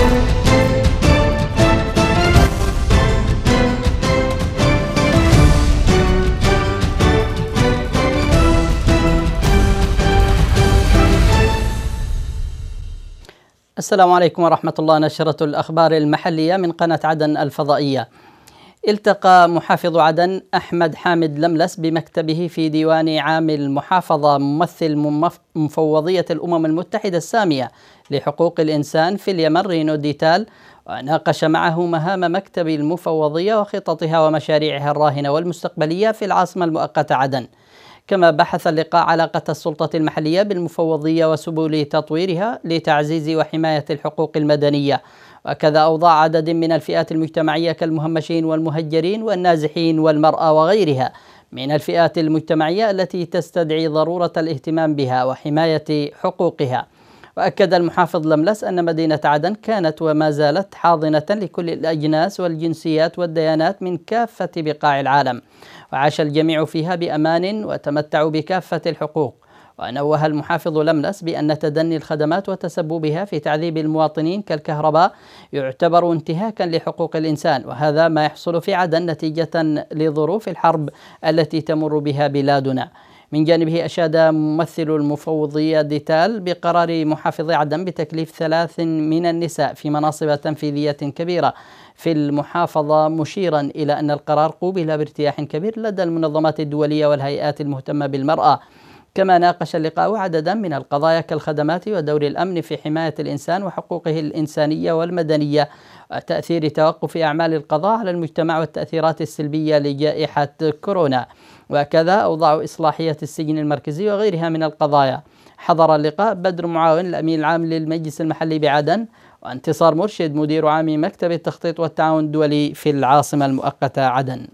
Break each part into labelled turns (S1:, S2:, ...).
S1: السلام عليكم ورحمة الله. نشرة الأخبار المحلية من قناة عدن الفضائية. التقى محافظ عدن أحمد حامد لملس بمكتبه في ديوان عام المحافظة ممثل مفوضية الأمم المتحدة السامية لحقوق الإنسان في اليمن رينو ديتال، وناقش معه مهام مكتب المفوضية وخططها ومشاريعها الراهنة والمستقبلية في العاصمة المؤقتة عدن. كما بحث اللقاء علاقة السلطة المحلية بالمفوضية وسبل تطويرها لتعزيز وحماية الحقوق المدنية، وكذا أوضاع عدد من الفئات المجتمعية كالمهمشين والمهجرين والنازحين والمرأة وغيرها من الفئات المجتمعية التي تستدعي ضرورة الاهتمام بها وحماية حقوقها. وأكد المحافظ لملس أن مدينة عدن كانت وما زالت حاضنة لكل الأجناس والجنسيات والديانات من كافة بقاع العالم، وعاش الجميع فيها بأمان وتمتعوا بكافة الحقوق. ونوه المحافظ لملس بأن تدني الخدمات وتسببها في تعذيب المواطنين كالكهرباء يعتبر انتهاكا لحقوق الإنسان، وهذا ما يحصل في عدن نتيجة لظروف الحرب التي تمر بها بلادنا. من جانبه أشاد ممثل المفوضية ديتال بقرار محافظ عدن بتكليف 3 من النساء في مناصب تنفيذية كبيرة في المحافظة، مشيرا إلى أن القرار قوبل بارتياح كبير لدى المنظمات الدولية والهيئات المهتمة بالمرأة. كما ناقش اللقاء عددا من القضايا كالخدمات ودور الأمن في حماية الإنسان وحقوقه الإنسانية والمدنية، وتأثير توقف أعمال القضاء على المجتمع والتأثيرات السلبية لجائحة كورونا، وكذا أوضاع إصلاحية السجن المركزي وغيرها من القضايا. حضر اللقاء بدر معاون الأمين العام للمجلس المحلي بعدن، وانتصار مرشد مدير عام مكتب التخطيط والتعاون الدولي في العاصمة المؤقتة عدن.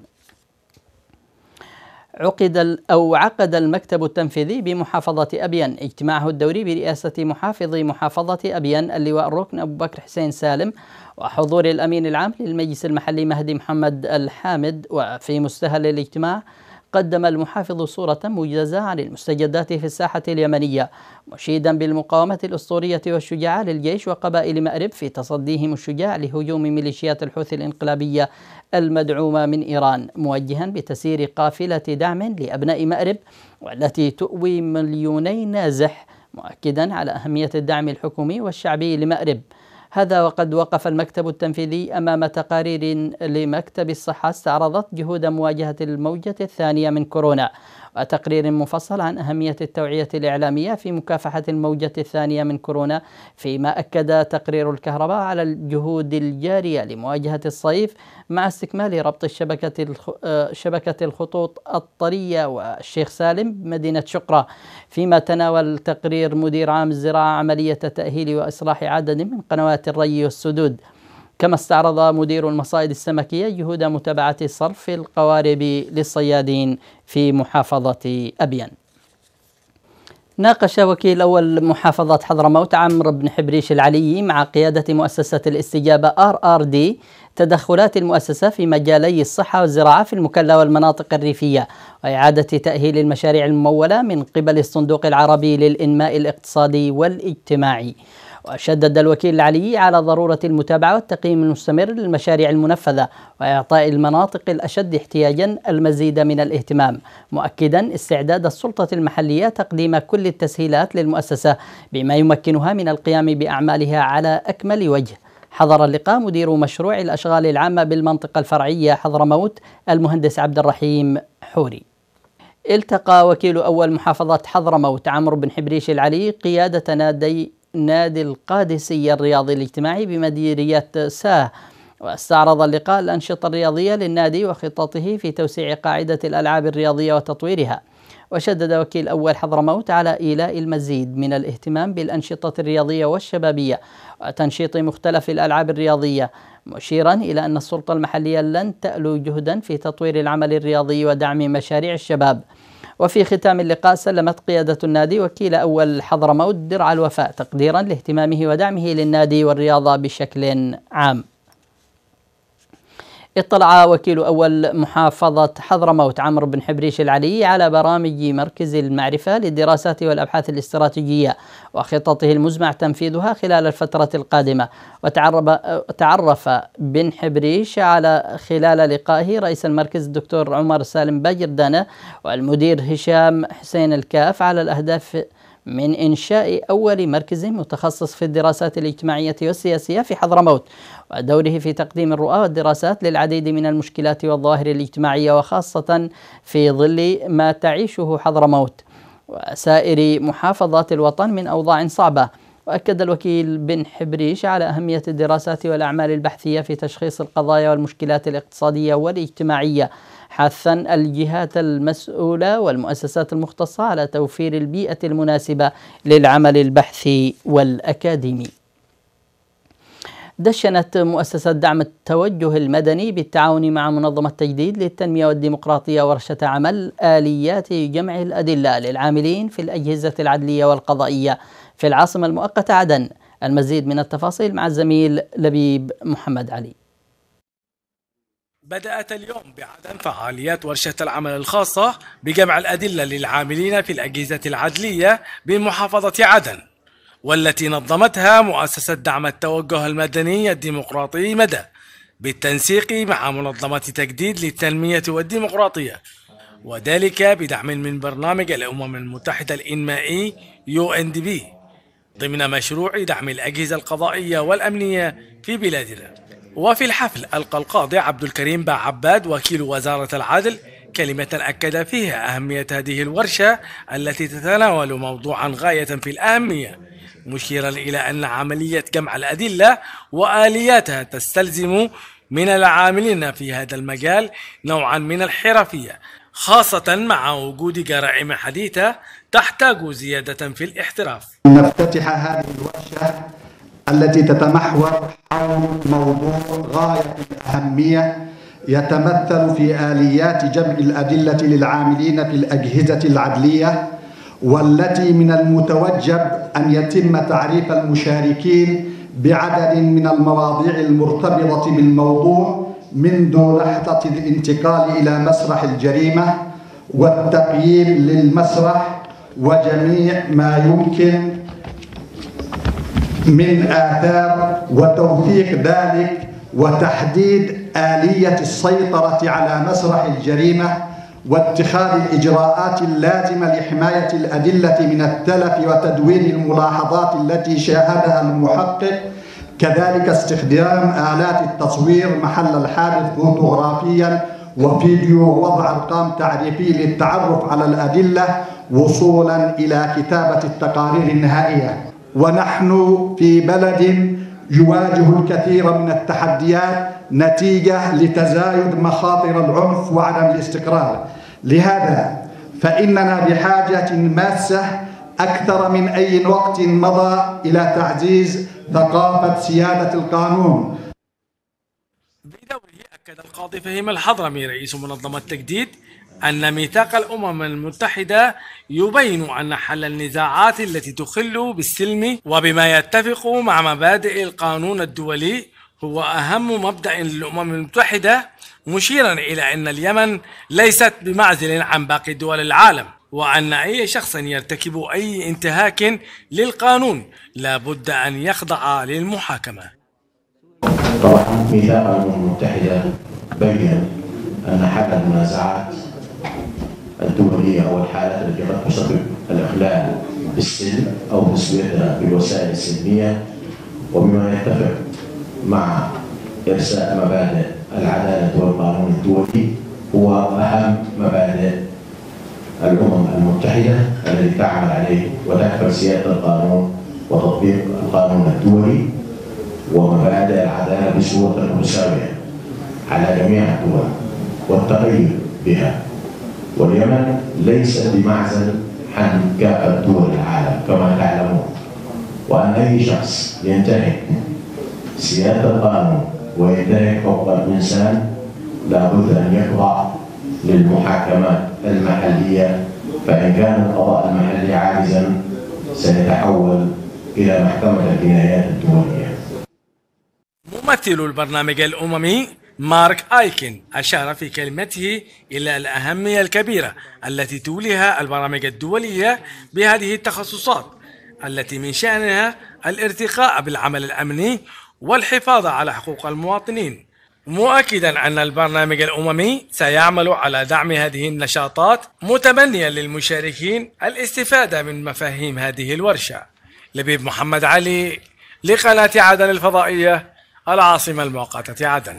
S1: عقد المكتب التنفيذي بمحافظة أبين اجتماعه الدوري برئاسة محافظ محافظة أبين اللواء الركن أبو بكر حسين سالم وحضور الأمين العام للمجلس المحلي مهدي محمد الحامد. وفي مستهل الاجتماع قدم المحافظ صورة موجزة عن المستجدات في الساحة اليمنية، مشيدا بالمقاومة الأسطورية والشجاعة للجيش وقبائل مأرب في تصديهم الشجاع لهجوم ميليشيات الحوثي الانقلابية المدعومة من إيران، موجها بتسيير قافلة دعم لأبناء مأرب والتي تؤوي 2,000,000 نازح، مؤكدا على أهمية الدعم الحكومي والشعبي لمأرب. هذا وقد وقف المكتب التنفيذي أمام تقارير لمكتب الصحة استعرضت جهود مواجهة الموجة الثانية من كورونا، وتقرير مفصل عن أهمية التوعية الإعلامية في مكافحة الموجة الثانية من كورونا، فيما أكد تقرير الكهرباء على الجهود الجارية لمواجهة الصيف مع استكمال ربط شبكة الخطوط الطرية والشيخ سالم بمدينة شقرة. فيما تناول تقرير مدير عام الزراعة عملية تأهيل وإصلاح عدد من قنوات الري والسدود. كما استعرض مدير المصائد السمكية جهود متابعة صرف القوارب للصيادين في محافظة أبين. ناقش وكيل أول محافظة حضرموت عمرو بن حبريش العلي مع قيادة مؤسسة الاستجابة RRD تدخلات المؤسسة في مجالي الصحة والزراعة في المكلا والمناطق الريفية، وإعادة تأهيل المشاريع الممولة من قبل الصندوق العربي للإنماء الاقتصادي والاجتماعي. وشدد الوكيل العلي على ضرورة المتابعة والتقييم المستمر للمشاريع المنفذة وإعطاء المناطق الأشد احتياجا المزيد من الاهتمام، مؤكدا استعداد السلطة المحلية تقديم كل التسهيلات للمؤسسة بما يمكنها من القيام بأعمالها على أكمل وجه. حضر اللقاء مدير مشروع الأشغال العامة بالمنطقة الفرعية حضرموت المهندس عبد الرحيم حوري. التقى وكيل أول محافظة حضرموت عمرو بن حبريش العلي قيادة نادي القادسية الرياضي الاجتماعي بمديرية ساه، واستعرض اللقاء الأنشطة الرياضية للنادي وخططه في توسيع قاعدة الألعاب الرياضية وتطويرها. وشدد وكيل أول حضرموت على إيلاء المزيد من الاهتمام بالأنشطة الرياضية والشبابية وتنشيط مختلف الألعاب الرياضية، مشيرا إلى أن السلطة المحلية لن تألو جهدا في تطوير العمل الرياضي ودعم مشاريع الشباب. وفي ختام اللقاء سلمت قيادة النادي وكيل أول حضرموت درع الوفاء تقديرا لاهتمامه ودعمه للنادي والرياضة بشكل عام. اطلع وكيل أول محافظة حضرموت عمرو بن حبريش العلي على برامج مركز المعرفة للدراسات والأبحاث الاستراتيجية وخططه المزمع تنفيذها خلال الفترة القادمة. وتعرف بن حبريش على خلال لقائه رئيس المركز الدكتور عمر سالم باجردانة والمدير هشام حسين الكاف على الأهداف من إنشاء أول مركز متخصص في الدراسات الاجتماعية والسياسية في حضرموت، ودوره في تقديم الرؤى والدراسات للعديد من المشكلات والظواهر الاجتماعية، وخاصة في ظل ما تعيشه حضرموت وسائر محافظات الوطن من أوضاع صعبة. وأكد الوكيل بن حبريش على أهمية الدراسات والأعمال البحثية في تشخيص القضايا والمشكلات الاقتصادية والاجتماعية، حثا الجهات المسؤولة والمؤسسات المختصة على توفير البيئة المناسبة للعمل البحثي والأكاديمي. دشنت مؤسسة دعم التوجه المدني بالتعاون مع منظمة تجديد للتنمية والديمقراطية ورشة عمل آليات جمع الأدلة للعاملين في الأجهزة العدلية والقضائية في العاصمة المؤقتة عدن. المزيد من التفاصيل مع الزميل لبيب محمد علي.
S2: بدأت اليوم بعدن فعاليات ورشة العمل الخاصة بجمع الأدلة للعاملين في الأجهزة العدلية بمحافظة عدن، والتي نظمتها مؤسسة دعم التوجه المدني الديمقراطي مدى بالتنسيق مع منظمة تجديد للتنمية والديمقراطية، وذلك بدعم من برنامج الأمم المتحدة الإنمائي UNDP ضمن مشروع دعم الأجهزة القضائية والأمنية في بلادنا. وفي الحفل ألقى القاضي عبد الكريم باعباد وكيل وزارة العدل كلمة أكد فيها أهمية هذه الورشة التي تتناول موضوعا غاية في الأهمية، مشيرا إلى أن عملية جمع الأدلة وآلياتها تستلزم من العاملين في هذا المجال نوعا من الحرفية، خاصة مع وجود جرائم حديثة تحتاج زيادة في الاحتراف.
S3: نفتتح هذه الورشة التي تتمحور حول موضوع غاية الأهمية يتمثل في آليات جمع الأدلة للعاملين في الأجهزة العدلية، والتي من المتوجب أن يتم تعريف المشاركين بعدد من المواضيع المرتبطة بالموضوع منذ لحظة الانتقال إلى مسرح الجريمة والتقييم للمسرح وجميع ما يمكن من آثار وتوثيق ذلك وتحديد آلية السيطرة على مسرح الجريمة واتخاذ الإجراءات اللازمة لحماية الأدلة من التلف وتدوين الملاحظات التي شاهدها المحقق، كذلك استخدام آلات التصوير محل الحادث فوتوغرافيا وفيديو ووضع أرقام تعريفية للتعرف على الأدلة وصولا إلى كتابة التقارير النهائية. ونحن في بلد يواجه الكثير من التحديات نتيجة لتزايد مخاطر العنف وعدم الاستقرار، لهذا فإننا بحاجة ماسة أكثر من أي وقت مضى إلى تعزيز ثقافة سيادة القانون.
S2: بدوره أكد القاضي فهيم الحضرمي رئيس منظمة تجديد أن ميثاق الأمم المتحدة يبين أن حل النزاعات التي تخل بالسلم وبما يتفق مع مبادئ القانون الدولي هو أهم مبدأ للأمم المتحدة، مشيرا إلى أن اليمن ليست بمعزل عن باقي دول العالم، وأن أي شخص يرتكب أي انتهاك للقانون لا بد أن يخضع للمحاكمة.
S4: طبعا ميثاق الأمم المتحدة بين أن حل المنازعات الدولية أو الحالات التي قد تسبب الإخلال بالسلم أو تسويتها بالوسائل السلمية وبما يتفق مع إرساء مبادئ العدالة والقانون الدولي هو أهم مبادئ الأمم المتحدة التي تعمل عليه وتكفل سيادة القانون وتطبيق القانون الدولي ومبادئ العدالة بصورة متساوية على جميع الدول والتغير بها. واليمن ليست بمعزل عن كافة دول العالم كما تعلمون، وأن أي شخص ينتهك سيادة القانون وينتهك حقوق الإنسان لابد أن يخضع للمحاكمات المحلية، فإن كان القضاء المحلي عاجزا سيتحول إلى محكمة الجنايات الدولية.
S2: ممثل البرنامج الأممي مارك آيكن أشار في كلمته إلى الأهمية الكبيرة التي توليها البرامج الدولية بهذه التخصصات التي من شأنها الارتقاء بالعمل الأمني والحفاظ على حقوق المواطنين، مؤكدا أن البرنامج الأممي سيعمل على دعم هذه النشاطات، متمنيا للمشاركين الاستفادة من مفاهيم هذه الورشة. لبيب محمد علي لقناة عدن الفضائية، العاصمة المؤقتة عدن.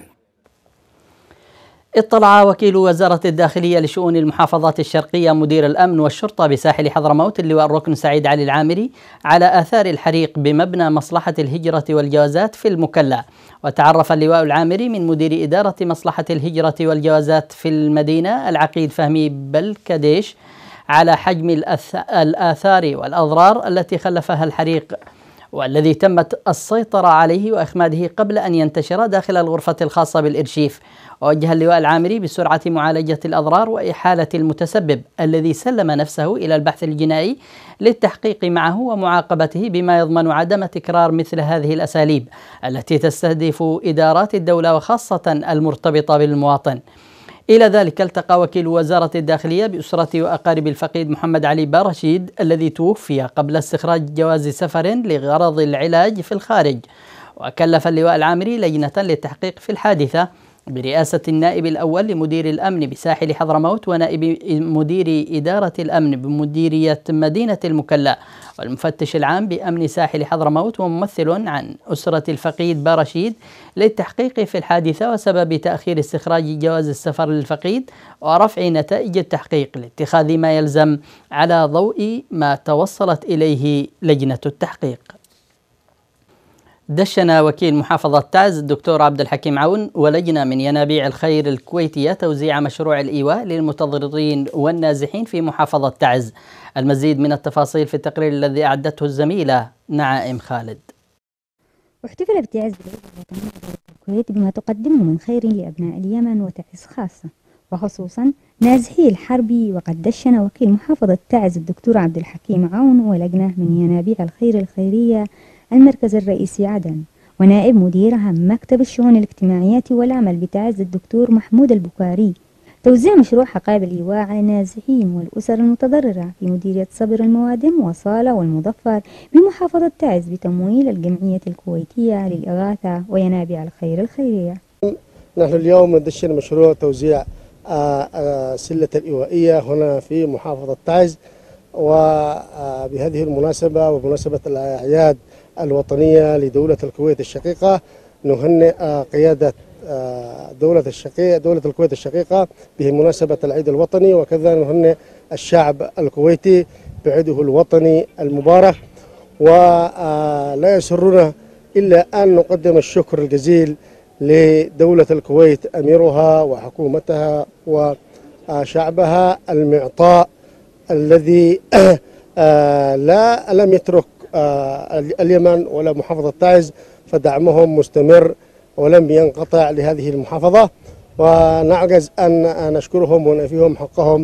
S1: اطلع وكيل وزارة الداخلية لشؤون المحافظات الشرقية مدير الأمن والشرطة بساحل حضرموت اللواء الركن سعيد علي العامري على آثار الحريق بمبنى مصلحة الهجرة والجوازات في المكلا. وتعرف اللواء العامري من مدير إدارة مصلحة الهجرة والجوازات في المدينة العقيد فهمي بلكديش على حجم الآثار والأضرار التي خلفها الحريق، والذي تمت السيطرة عليه وإخماده قبل أن ينتشر داخل الغرفة الخاصة بالإرشيف. ووجه اللواء العامري بسرعة معالجة الأضرار وإحالة المتسبب الذي سلم نفسه إلى البحث الجنائي للتحقيق معه ومعاقبته بما يضمن عدم تكرار مثل هذه الأساليب التي تستهدف إدارات الدولة وخاصة المرتبطة بالمواطن. إلى ذلك التقى وكيل وزارة الداخلية بأسرة وأقارب الفقيد محمد علي بارشيد الذي توفي قبل استخراج جواز سفر لغرض العلاج في الخارج. وكلف اللواء العامري لجنة للتحقيق في الحادثة برئاسة النائب الأول لمدير الأمن بساحل حضرموت ونائب مدير إدارة الأمن بمديرية مدينة المكلا والمفتش العام بأمن ساحل حضرموت وممثل عن أسرة الفقيد بارشيد للتحقيق في الحادثة وسبب تأخير استخراج جواز السفر للفقيد ورفع نتائج التحقيق لاتخاذ ما يلزم على ضوء ما توصلت إليه لجنة التحقيق. دشن وكيل محافظة تعز الدكتور عبد الحكيم عون ولجنة من ينابيع الخير الكويتية توزيع مشروع الإيواء للمتضررين والنازحين في محافظة تعز. المزيد من التفاصيل في التقرير الذي أعدته الزميلة نعائم خالد.
S5: واحتفل بتعز بالعيد الوطني دولة الكويت بما تقدمه من خير لأبناء اليمن وتعز خاصة وخصوصا نازحي الحربي. وقد دشن وكيل محافظة تعز الدكتور عبد الحكيم عون ولجنة من ينابيع الخير الخيرية المركز الرئيسي عدن ونائب مديرها مكتب الشؤون الاجتماعية والعمل بتعز الدكتور محمود البكاري توزيع مشروع حقائب الإيواء على النازحين والأسر المتضررة في مديرية صبر الموادم وصالة والمظفر بمحافظة تعز بتمويل الجمعية الكويتية للإغاثة وينابيع الخير الخيرية.
S6: نحن اليوم ندشن مشروع توزيع سلة الإيوائية هنا في محافظة تعز، وبهذه المناسبة وبمناسبة الأعياد الوطنية لدولة الكويت الشقيقة نهنئ قيادة دولة الكويت الشقيقة بمناسبة العيد الوطني، وكذا نهنئ الشعب الكويتي بعيده الوطني المبارك. ولا يسرنا إلا أن نقدم الشكر الجزيل لدولة الكويت أميرها وحكومتها وشعبها المعطاء الذي لم يترك اليمن ولا محافظة تعز، فدعمهم مستمر ولم ينقطع لهذه المحافظة، ونعجز أن نشكرهم ونفيهم حقهم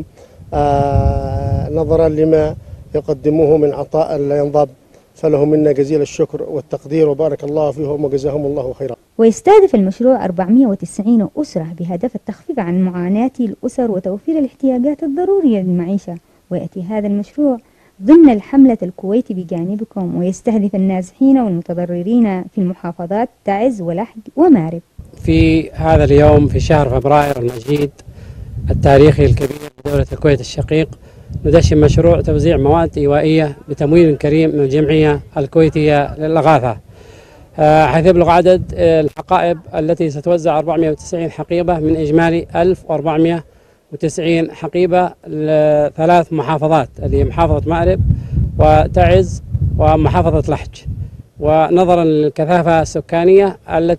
S6: نظرا لما يقدموه من عطاء لا ينضب، فلهم منا جزيل الشكر والتقدير وبارك الله فيهم وجزاهم الله خيرا.
S5: ويستهدف المشروع 490 أسرة بهدف التخفيف عن معاناة الأسر وتوفير الاحتياجات الضرورية للمعيشة. ويأتي هذا المشروع ضمن الحملة الكويت بجانبكم، ويستهدف النازحين والمتضررين في المحافظات تعز ولحج ومارب.
S7: في هذا اليوم في شهر فبراير المجيد التاريخي الكبير لدولة الكويت الشقيق ندشن مشروع توزيع مواد إيوائية بتمويل كريم من الجمعية الكويتية للإغاثة، حيث يبلغ عدد الحقائب التي ستوزع 490 حقيبة من إجمالي 1490 حقيبة لثلاث محافظات اللي هي محافظة مأرب وتعز ومحافظة لحج. ونظرا للكثافة السكانية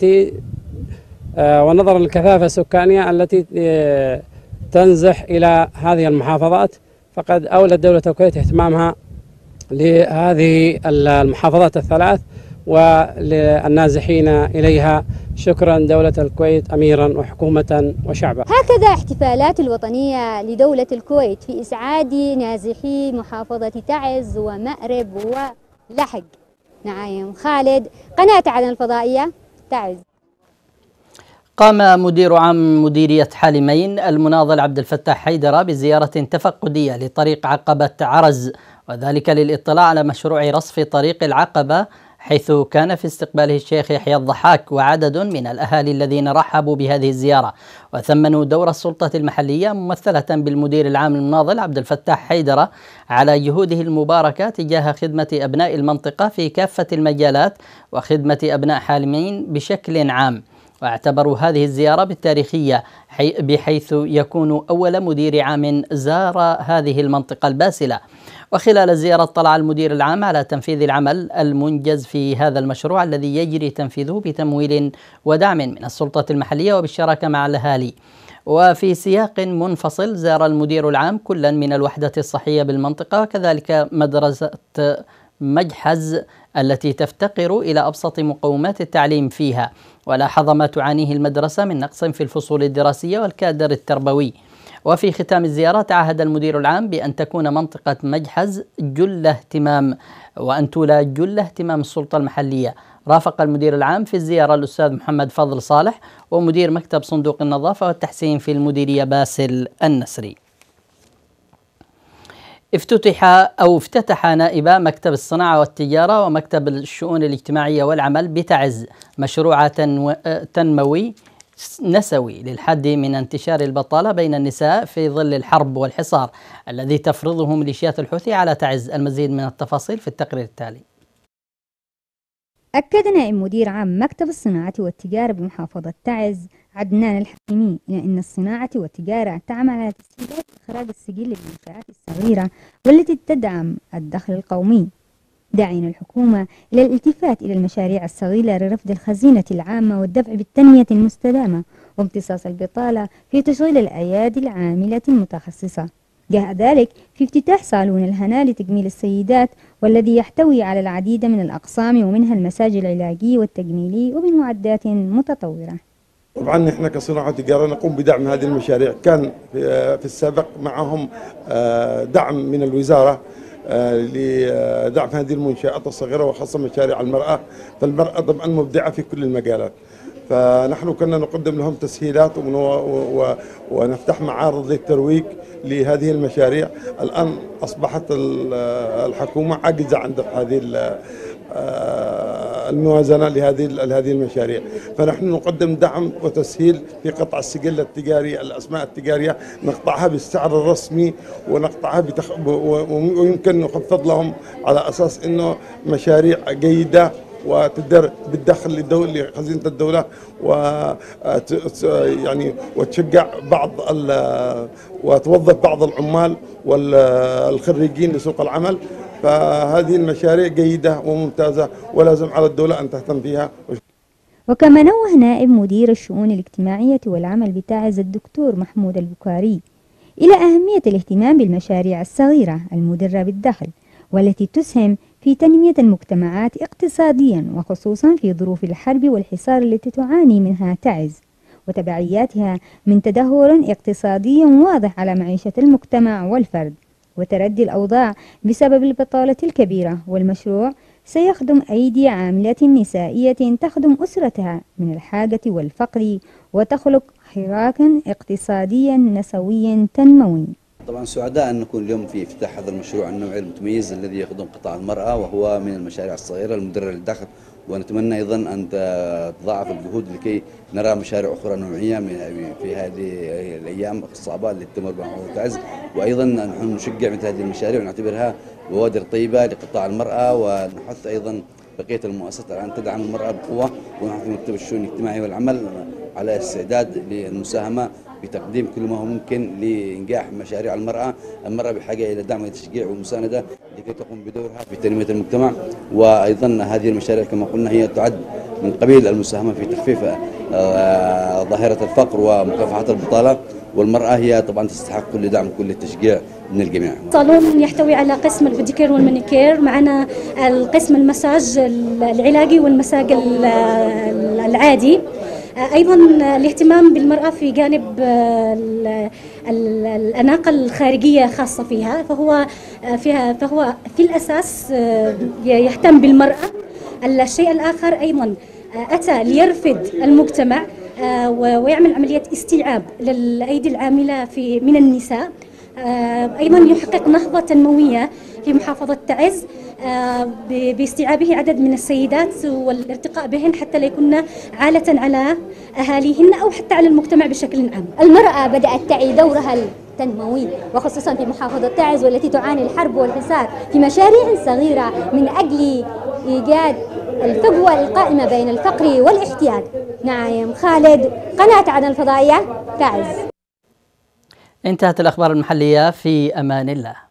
S7: التي تنزح إلى هذه المحافظات، فقد أولت دولة الكويت اهتمامها لهذه المحافظات الثلاث وللنازحين إليها. شكرا دولة الكويت أميرا وحكومة وشعبا.
S5: هكذا احتفالات الوطنية لدولة الكويت في إسعاد نازحي محافظة تعز ومأرب ولحج. نعيم خالد، قناة عدن الفضائية، تعز.
S1: قام مدير عام مديرية حالمين المناضل عبد الفتاح حيدرة بزيارة تفقدية لطريق عقبة عرز، وذلك للاطلاع على مشروع رصف طريق العقبة، حيث كان في استقباله الشيخ يحيى الضحاك وعدد من الأهالي الذين رحبوا بهذه الزيارة، وثمنوا دور السلطة المحلية ممثلة بالمدير العام المناضل عبد الفتاح حيدرة على جهوده المباركة تجاه خدمة أبناء المنطقة في كافة المجالات وخدمة أبناء حالمين بشكل عام. واعتبروا هذه الزيارة بالتاريخية بحيث يكون أول مدير عام زار هذه المنطقة الباسلة. وخلال الزيارة اطلع المدير العام على تنفيذ العمل المنجز في هذا المشروع الذي يجري تنفيذه بتمويل ودعم من السلطة المحلية وبالشراكة مع الأهالي. وفي سياق منفصل زار المدير العام كلا من الوحدة الصحية بالمنطقة وكذلك مدرسة مجحز التي تفتقر إلى أبسط مقومات التعليم فيها، ولاحظ ما تعانيه المدرسة من نقص في الفصول الدراسية والكادر التربوي. وفي ختام الزيارة تعهد المدير العام بأن تكون منطقة مجحز جل اهتمام وأن تولى جل اهتمام السلطة المحلية. رافق المدير العام في الزيارة الأستاذ محمد فضل صالح ومدير مكتب صندوق النظافة والتحسين في المديرية باسل النسري. افتتح نائبا مكتب الصناعة والتجارة ومكتب الشؤون الاجتماعية والعمل بتعز مشروع تنموي نسوي للحد من انتشار البطالة بين النساء في ظل الحرب والحصار الذي تفرضه ميليشيات الحوثي على تعز. المزيد من التفاصيل في التقرير التالي.
S5: أكد نائب مدير عام مكتب الصناعة والتجارة بمحافظة تعز عدنان الحكيمي إلى أن الصناعة والتجارة تعمل على تسهيلات إخراج السجل للمنشآت الصغيرة والتي تدعم الدخل القومي، داعين الحكومة إلى الالتفات إلى المشاريع الصغيرة لرفد الخزينة العامة والدفع بالتنمية المستدامة وامتصاص البطالة في تشغيل الأيادي العاملة المتخصصة. جاء ذلك في افتتاح صالون الهنا لتجميل السيدات والذي يحتوي على العديد من الأقسام ومنها المساج العلاجي والتجميلي وبمعدات متطورة.
S8: طبعا نحن كصناعة وتجارة نقوم بدعم هذه المشاريع، كان في السابق معهم دعم من الوزارة لدعم هذه المنشآت الصغيرة وخاصة مشاريع المرأة، فالمرأة طبعا مبدعة في كل المجالات، فنحن كنا نقدم لهم تسهيلات ونفتح معارض للترويج لهذه المشاريع. الآن أصبحت الحكومة عاجزة عن دفع هذه الموازنة لهذه المشاريع، فنحن نقدم دعم وتسهيل في قطع السجل التجاري، الأسماء التجارية نقطعها بالسعر الرسمي ونقطعها ويمكن نخفض لهم على أساس أنه مشاريع جيدة وتدر بالدخل لخزينة الدولة وتشجع وتوظف بعض العمال والخريجين لسوق العمل. فهذه المشاريع جيدة وممتازة ولازم على الدولة أن تهتم فيها.
S5: وكما نوه نائب مدير الشؤون الاجتماعية والعمل بتعز الدكتور محمود البكاري إلى أهمية الاهتمام بالمشاريع الصغيرة المدرة بالدخل والتي تسهم في تنمية المجتمعات اقتصاديا وخصوصا في ظروف الحرب والحصار التي تعاني منها تعز وتبعياتها من تدهور اقتصادي واضح على معيشة المجتمع والفرد وتردي الأوضاع بسبب البطالة الكبيرة. والمشروع سيخدم أيدي عاملة نسائية تخدم أسرتها من الحاجة والفقر وتخلق حراكا اقتصاديا نسويا تنموي.
S9: طبعا سعداء أن نكون اليوم في افتتاح هذا المشروع النوعي المتميز الذي يخدم قطاع المرأة وهو من المشاريع الصغيرة المدرة للدخل، ونتمنى أيضا أن تضاعف الجهود لكي نرى مشاريع أخرى نوعية في هذه الأيام الصعبة التي تمر بها تعز. وأيضا نحن نشجع مثل هذه المشاريع ونعتبرها بوادر طيبة لقطاع المرأة، ونحث أيضا بقية المؤسسات أن تدعم المرأة بقوة، ونحن في مكتب الشؤون الاجتماعي والعمل على استعداد للمساهمة بتقديم كل ما هو ممكن لإنجاح مشاريع المرأة. المرأة بحاجة إلى دعم وتشجيع ومساندة لكي تقوم بدورها في تنمية المجتمع، وأيضا هذه المشاريع كما قلنا هي تعد من قبيل المساهمة في تخفيف ظاهرة الفقر ومكافحة البطالة، والمرأة هي طبعا تستحق كل دعم وكل التشجيع من الجميع.
S10: صالون يحتوي على قسم البيديكير والمانيكير، معنا القسم المساج العلاجي والمساج العادي، أيضا الاهتمام بالمرأة في جانب الأناقة الخارجية خاصة فيها، فهو في الأساس يهتم بالمرأة. الشيء الآخر أيضا أتى ليرفد المجتمع ويعمل عملية استيعاب للأيدي العاملة من النساء. أيضا يحقق نهضة تنموية في محافظة تعز باستيعابه عدد من السيدات والارتقاء بهن حتى لا يكون عالة على أهاليهن أو حتى على المجتمع بشكل عام.
S11: المرأة بدأت تعي دورها التنموي وخصوصا في محافظة تعز والتي تعاني الحرب والحصار في مشاريع صغيرة من أجل إيجاد الفجوة القائمة بين الفقر والاحتياج. نعيم خالد، قناة عدن الفضائية، تعز.
S1: انتهت الأخبار المحلية، في أمان الله.